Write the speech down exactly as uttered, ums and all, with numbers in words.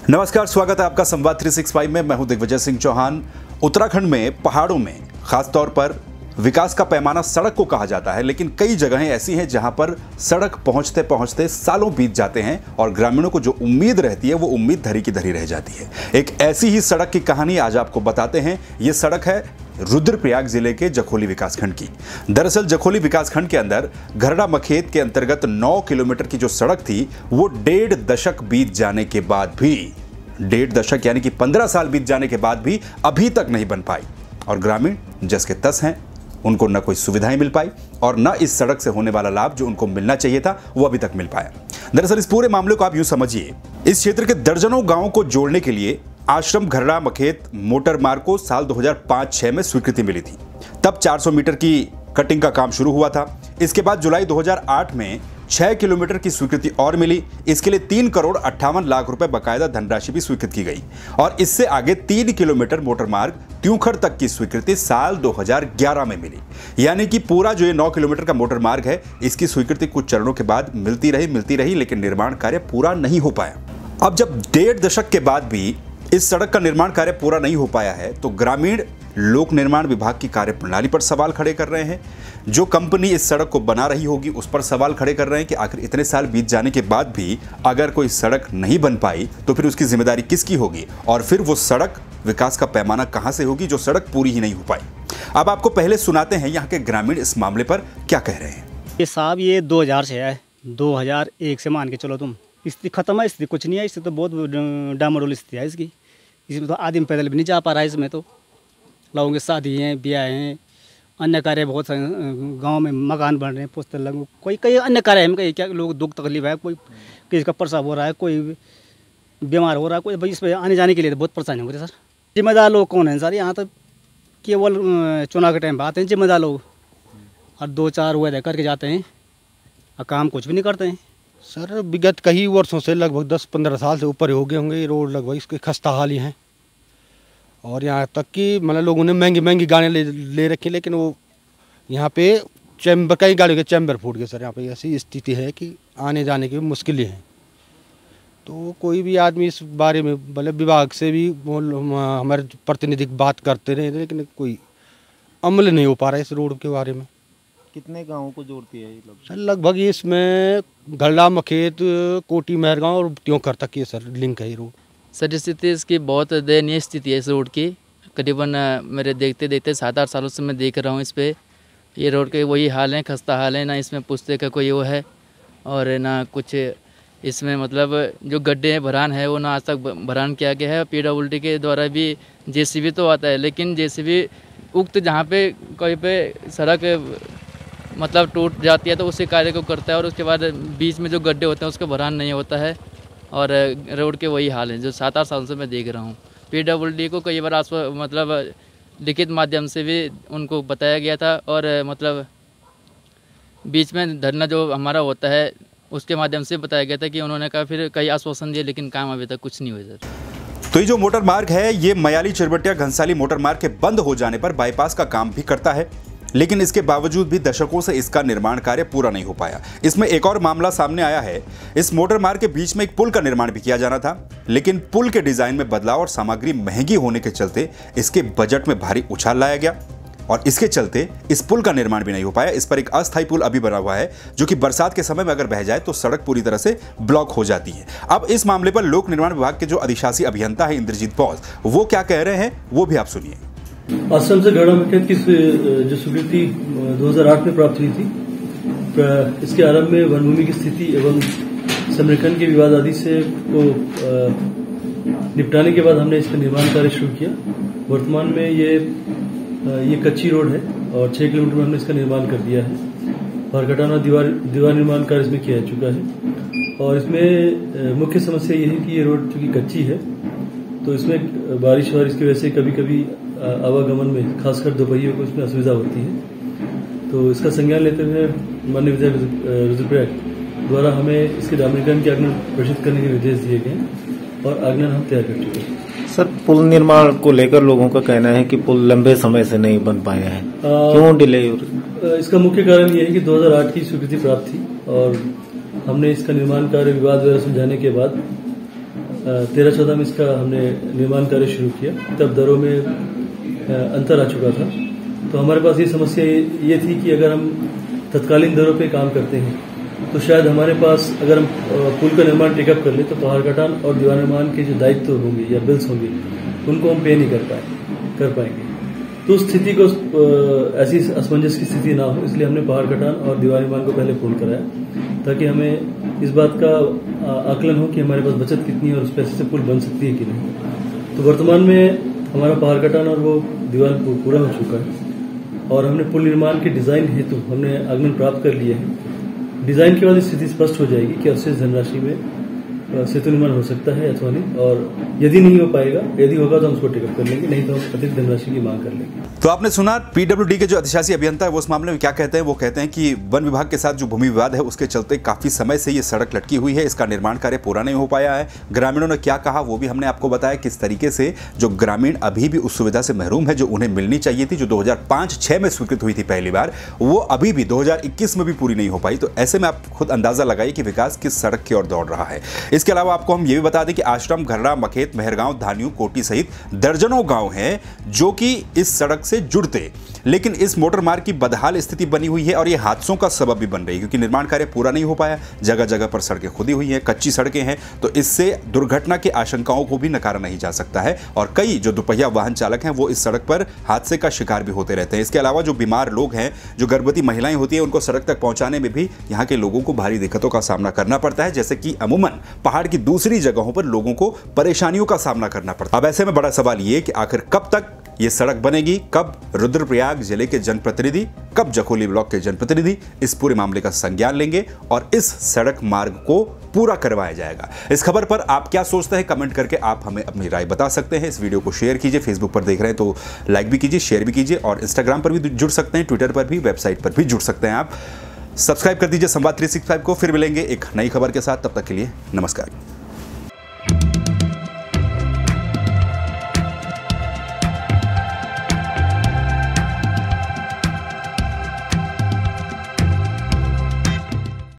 नमस्कार, स्वागत है आपका संवाद तीन सौ पैंसठ में। मैं हूं दिग्विजय सिंह चौहान। उत्तराखंड में पहाड़ों में खासतौर पर विकास का पैमाना सड़क को कहा जाता है, लेकिन कई जगहें ऐसी हैं जहां पर सड़क पहुंचते पहुंचते सालों बीत जाते हैं और ग्रामीणों को जो उम्मीद रहती है वो उम्मीद धरी की धरी रह जाती है। एक ऐसी ही सड़क की कहानी आज आपको बताते हैं। ये सड़क है रुद्रप्रयाग जिले के जखोली विकासखंड की। दरअसल जखोली विकासखंड के अंदर घरड़ा मखेत के अंतर्गत नौ किलोमीटर की जो सड़क थी वो डेढ़ दशक बीत जाने के बाद भी डेढ़ दशक यानी कि पंद्रह साल बीत जाने के बाद भी अभी तक नहीं बन पाई और ग्रामीण जस के तस हैं, उनको न कोई सुविधाएं मिल पाई और न इस सड़क से होने वाला लाभ जो उनको मिलना चाहिए था वो अभी तक मिल पाया। दरअसल इस पूरे मामले को आप यूं समझिए, इस क्षेत्र के दर्जनों गांवों को जोड़ने के लिए आश्रम घरड़ा मखेत मोटर मार्ग को साल दो हज़ार पाँच छह में स्वीकृति मिली थी। तब चार सौ मीटर की कटिंग का काम शुरू हुआ था। इसके बाद जुलाई दो हज़ार आठ में छह किलोमीटर की स्वीकृति और मिली। इसके लिए तीन करोड़ अट्ठावन लाख रुपए बकायदा धनराशि भी स्वीकृत की गई और इससे आगे तीन किलोमीटर मोटर मार्ग त्यूखर तक की स्वीकृति साल दो हज़ार ग्यारह में मिली। यानी कि पूरा जो ये नौ किलोमीटर का मोटर मार्ग है इसकी स्वीकृति कुछ चरणों के बाद मिलती रही मिलती रही लेकिन निर्माण कार्य पूरा नहीं हो पाया। अब जब डेढ़ दशक के बाद भी इस सड़क का निर्माण कार्य पूरा नहीं हो पाया है तो ग्रामीण लोक निर्माण विभाग की कार्यप्रणाली पर सवाल खड़े कर रहे हैं। जो कंपनी इस सड़क को बना रही होगी उस पर सवाल खड़े कर रहे हैं कि आखिर इतने साल बीत जाने के बाद भी अगर कोई सड़क नहीं बन पाई तो फिर उसकी जिम्मेदारी किसकी होगी और फिर वो सड़क विकास का पैमाना कहां से होगी जो सड़क पूरी ही नहीं हो पाई। अब आपको पहले सुनाते हैं यहाँ के ग्रामीण इस मामले पर क्या कह रहे हैं। ये साहब ये दो हज़ार से है, दो हज़ार एक से मान के चलो तुम, स्थिति खत्म है, स्थिति कुछ नहीं है। इससे तो बहुत डामाडोल स्थिति है इसकी। इसमें तो आदमी पैदल भी नहीं जा पा रहा है। इसमें तो लोगों की शादी हैं, ब्याह हैं, अन्य कार्य बहुत गांव में मकान बन रहे हैं, पोस्टर लगे, कोई कई अन्य कार्य हैं। कई क्या लोग दुख तकलीफ है, कोई किसी का प्रसव हो रहा है, कोई बीमार हो रहा है, कोई भाई इस पर आने जाने के लिए तो बहुत परेशानी हो रही है सर। जिम्मेदार लोग कौन हैं सर? यहाँ तो केवल चुनाव के टाइम पर आते हैं जिम्मेदार लोग और दो चार वादे करके जाते हैं और काम कुछ भी नहीं करते हैं सर। विगत कई वर्षों से लगभग दस पंद्रह साल से ऊपर हो गए होंगे ये रोड लगभग इसके खस्ता हाल ही हैं और यहाँ तक कि मतलब लोगों ने महंगी महंगी गाड़ियाँ ले ले रखी, लेकिन वो यहाँ पे चैम्बर कई गाड़ियों के चैम्बर फूट गए सर। यहाँ पे ऐसी स्थिति है कि आने जाने की मुश्किलें हैं। तो कोई भी आदमी इस बारे में मतलब विभाग से भी हमारे प्रतिनिधि बात करते रहे लेकिन कोई अमल नहीं हो पा रहा है इस रोड के बारे में। कितने गाँवों को जोड़ती है ये सर? लगभग इसमें घरड़ा मखेत, कोटी मेहरगांव और त्योंकर तक ये सर लिंक है ये रोड। सर स्थिति इसकी बहुत दयनीय स्थिति है इस रोड की। करीबन मेरे देखते देखते सात आठ सालों से मैं देख रहा हूँ इस पर ये रोड के वही हाल हैं, खस्ता हाल है। ना इसमें पुश्ते का कोई वो है और ना कुछ इसमें मतलब जो गड्ढे हैं भरान है वो ना आज तक भरान किया गया है। पीडब्ल्यूडी के द्वारा भी जेसीबी तो आता है लेकिन जेसीबी उक्त जहाँ पे कहीं पे सड़क मतलब टूट जाती है तो उसी कार्य को करता है और उसके बाद बीच में जो गड्ढे होते हैं उसका भरान नहीं होता है और रोड के वही हाल हैं जो सात आठ सालों से मैं देख रहा हूँ। पीडब्ल्यूडी को कई बार आस मतलब लिखित माध्यम से भी उनको बताया गया था और मतलब बीच में धरना जो हमारा होता है उसके माध्यम से बताया गया था कि उन्होंने कहा फिर कई आश्वासन दिए लेकिन काम अभी तक कुछ नहीं हुआ सर। तो ये जो मोटर मार्ग है ये मयाली चिरबटिया घनसाली मोटर मार्ग के बंद हो जाने पर बाईपास का काम भी करता है, लेकिन इसके बावजूद भी दशकों से इसका निर्माण कार्य पूरा नहीं हो पाया। इसमें एक और मामला सामने आया है। इस मोटर मार्ग के बीच में एक पुल का निर्माण भी किया जाना था, लेकिन पुल के डिजाइन में बदलाव और सामग्री महंगी होने के चलते इसके बजट में भारी उछाल लाया गया और इसके चलते इस पुल का निर्माण भी नहीं हो पाया। इस पर एक अस्थायी पुल अभी बना हुआ है जो कि बरसात के समय में अगर बह जाए तो सड़क पूरी तरह से ब्लॉक हो जाती है। अब इस मामले पर लोक निर्माण विभाग के जो अधिशासी अभियंता है इंद्रजीत बॉस, वो क्या कह रहे हैं वो भी आप सुनिए। आश्रम से घरड़ा मखेत की जो स्वीकृति दो हज़ार आठ में प्राप्त हुई थी, इसके आरंभ में वन भूमि की स्थिति एवं संरक्षण के विवाद आदि से को निपटाने के बाद हमने इसका निर्माण कार्य शुरू किया। वर्तमान में ये ये कच्ची रोड है और छह किलोमीटर में हमने इसका निर्माण कर दिया है। भरकटाना दीवार दीवार निर्माण कार्य इसमें किया जा चुका है और इसमें मुख्य समस्या ये है कि ये रोड चूंकि कच्ची है तो इसमें बारिश वारिश की वजह से कभी कभी आवागमन में खासकर दोपहियों को इसमें असुविधा होती है। तो इसका संज्ञान लेते हुए माननीय विधायक रुद्रप्रयाग द्वारा हमें इसके डामरीकरण के आगमन प्रेषित करने के निर्देश दिए गए और आगमन हम तैयार कर चुके हैं। सर पुल निर्माण को लेकर लोगों का कहना है कि पुल लंबे समय से नहीं बन पाया है, क्यों डिले हो रही? इसका मुख्य कारण यह है कि दो हज़ार आठ की स्वीकृति प्राप्त थी और हमने इसका निर्माण कार्य विवाद वगैरह सुलझाने के बाद तेरह चौदह में इसका हमने निर्माण कार्य शुरू किया, तब दरों में अंतर आ चुका था। तो हमारे पास ये समस्या ये थी कि अगर हम तत्कालीन दरों पे काम करते हैं तो शायद हमारे पास अगर हम पुल का निर्माण टेकअप कर ले तो पहाड़ कटान और दीवार निर्माण के जो दायित्व होंगे या बिल्स होंगे उनको हम पे नहीं कर पाए कर पाएंगे। तो उस स्थिति को ऐसी असमंजस की स्थिति ना हो, इसलिए हमने पहाड़ कटान और दीवार निर्माण को पहले पूर्ण कराया ताकि हमें इस बात का आकलन हो कि हमारे पास बचत कितनी है और उस पैसे से पुल बन सकती है कि नहीं। तो वर्तमान में हमारा पहाड़ कटान और वो दीवार पूरा हो चुका है और हमने पुल निर्माण के डिजाइन हेतु हमने आगमन प्राप्त कर लिए हैं। डिजाइन के बाद स्थिति स्पष्ट हो जाएगी कि अवशेष धनराशि में सेतु निर्माण हो सकता है अथवा नहीं, और यदि नहीं हो पाएगा, यदि होगा तो हम उसको टिकट कर लेंगे, नहीं तो हम अतिरिक्त धनराशि की मांग कर लेंगे। तो आपने सुना पीडब्ल्यूडी के जो अधिशासी अभियंता है वो इस मामले में क्या कहते हैं। वो कहते हैं कि वन विभाग के साथ जो भूमि विवाद है उसके चलते काफी समय से ये सड़क लटकी हुई है, इसका निर्माण कार्य पूरा नहीं हो पाया है। ग्रामीणों ने क्या कहा वो भी हमने आपको बताया, किस तरीके से जो ग्रामीण अभी भी उस सुविधा से महरूम है जो उन्हें मिलनी चाहिए थी, जो दो हजार पांच छह में स्वीकृत हुई थी पहली बार, वो अभी भी दो हजार इक्कीस में भी पूरी नहीं हो पाई। तो ऐसे में आप खुद अंदाजा लगाइए कि विकास किस सड़क की ओर दौड़ रहा है। इसके अलावा आपको हम ये भी बता दें कि आश्रम, घरड़ा, मखेत, मेहरगांव, धान्यू, कोटी सहित दर्जनों गांव हैं जो कि इस सड़क से जुड़ते, लेकिन इस मोटर मार्ग की बदहाल स्थिति बनी हुई है और ये हादसों का सबब भी बन रही है क्योंकि निर्माण कार्य पूरा नहीं हो पाया। जगह जगह पर सड़कें खुदी हुई हैं, कच्ची सड़कें हैं, तो इससे दुर्घटना की आशंकाओं को भी नकारा नहीं जा सकता है और कई जो दुपहिया वाहन चालक हैं वो इस सड़क पर हादसे का शिकार भी होते रहते हैं। इसके अलावा जो बीमार लोग हैं, जो गर्भवती महिलाएं होती हैं, उनको सड़क तक पहुंचाने में भी यहाँ के लोगों को भारी दिक्कतों का सामना करना पड़ता है, जैसे कि अमूमन पहाड़ की दूसरी जगहों पर लोगों को परेशानियों का सामना करना पड़ता है। अब ऐसे में बड़ा सवाल ये कि आखिर कब तक ये सड़क बनेगी, कब रुद्रप्रयाग जिले के जनप्रतिनिधि, कब जखोली ब्लॉक के जनप्रतिनिधि इस पूरे मामले का संज्ञान लेंगे और इस सड़क मार्ग को पूरा करवाया जाएगा। इस खबर पर आप क्या सोचते हैं, कमेंट करके आप हमें अपनी राय बता सकते हैं। इस वीडियो को शेयर कीजिए, फेसबुक पर देख रहे हैं तो लाइक भी कीजिए, शेयर भी कीजिए और इंस्टाग्राम पर भी जुड़ सकते हैं, ट्विटर पर भी, वेबसाइट पर भी जुड़ सकते हैं। आप सब्सक्राइब कर दीजिए संवाद तीन सौ पैंसठ को। फिर मिलेंगे एक नई खबर के साथ, तब तक के लिए नमस्कार।